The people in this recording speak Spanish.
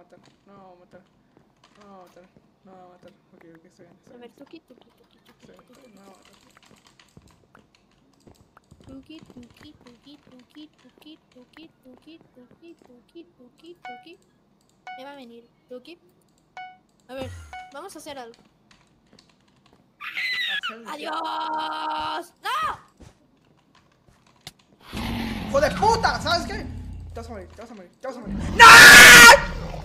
matar. No me va a matar. No me va a matar. No me va a matar. Ok, estoy bien. A ver, tuki. No me va a matar. Tuki. Me va a venir. Tuki. A ver, vamos a hacer algo. ¡Adiós! ¡No! ¡Hijo de puta! ¿Sabes qué? Te vas a morir, te vas a morir, te vas a morir. ¡No!